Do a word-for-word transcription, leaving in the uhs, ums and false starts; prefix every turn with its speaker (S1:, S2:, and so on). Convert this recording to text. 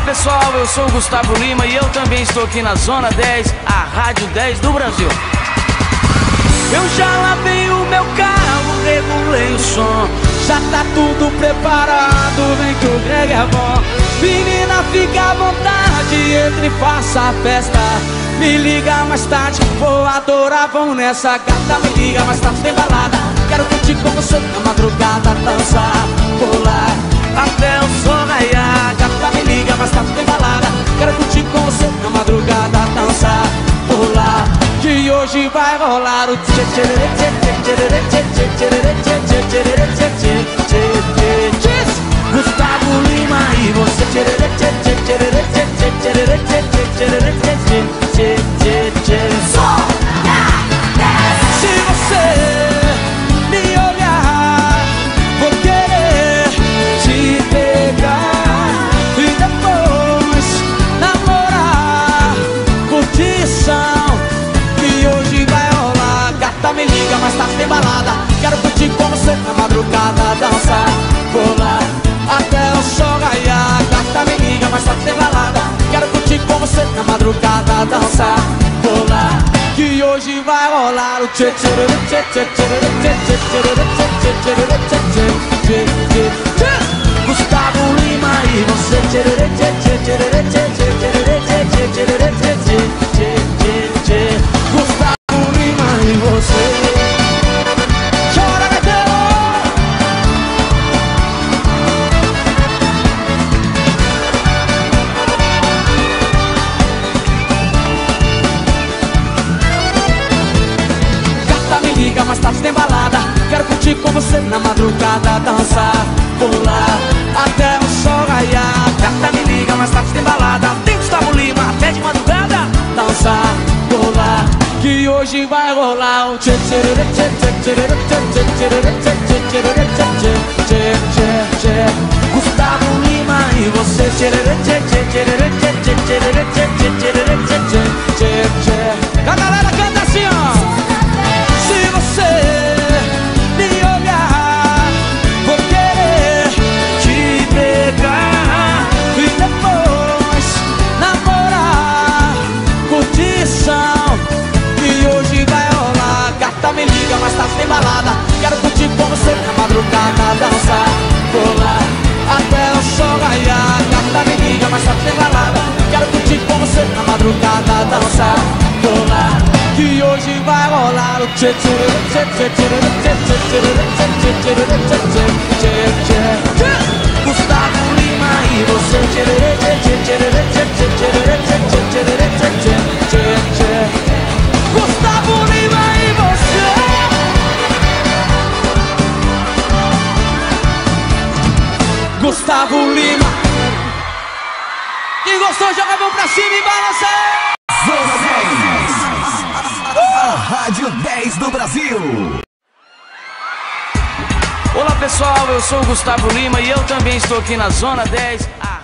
S1: pessoal, eu sou o Gustavo Lima e eu também estou aqui na Zona dez, a Rádio dez do Brasil. Eu já lavei o meu carro, regulei o som, já tá tudo preparado, vem que o Greg é bom. Menina, fica à vontade, entre e faça a festa. Me liga mais tarde, vou adorar, vão nessa gata. Me liga mais tarde, tem balada, quero curtir com você na madrugada, dançar, pular até o sol raiar. Gata, me liga mais tarde, tem balada, quero curtir com você na madrugada, dançar, pular, que hoje vai rolar o tchê tchê tchê tchê tchê tchê tchê tchê tchê tchê tchê tchê. Gustavo Lima e você tchê tchê tchê tchê tchê tchê tchê tchê tchê tchê. Se você me olhar, vou querer te pegar e depois namorar, curtição que hoje vai rolar. Gata, me liga, mais tarde tem balada, quero curtir com você na madrugada, dançar, pular até o sol raiar. Gata, me liga, mais tarde tem balada, quero curtir com você na madrugada, dançar, pular, que hoje vai rolar o tchê tchê tchê tchê tchê tchê tchê tchê tchê tchê. Gustavo Lima e você tchê tchê tchê tchê tchê tchê tchê tchê tchê. Gustavo Lima e você. Chora, Betelo! Liga, mais tarde tem balada, quero curtir com você na madrugada, dançar, pular até o sol raiar. Gata, me liga, mais tarde tem balada, tem Gustavo Lima até de madrugada, dançar, pular, que hoje vai rolar o tchê tchê tchê tchê tchê tchê tchê tchê tchê tchê. Gustavo Lima e você tchê tchê tchê tchê tchê tchê tchê tchê tchê. A galera canta assim, ó. Se você me olhar, vou querer te pegar e depois namorar, curtição que hoje vai rolar. Gata, me liga, mais tarde tem balada, quero curtir com você na madrugada, dançar, pular até o sol raiar. Gata, me liga, mais tarde tem balada, quero curtir com você na madrugada, dançar, pular, que hoje vai rolar o tchê tchê tchê tchê tchê tchê tchê tchê tchê. Gustavo Lima e você tchê tchê tchê tchê tchê tchê tchê tchê. Gustavo Lima e você. Gustavo Lima. Quem gostou, joga a mão pra cima e balança.
S2: Zona dez, a Rádio dez do Brasil.
S1: Olá pessoal, eu sou o Gustavo Lima e eu também estou aqui na Zona dez.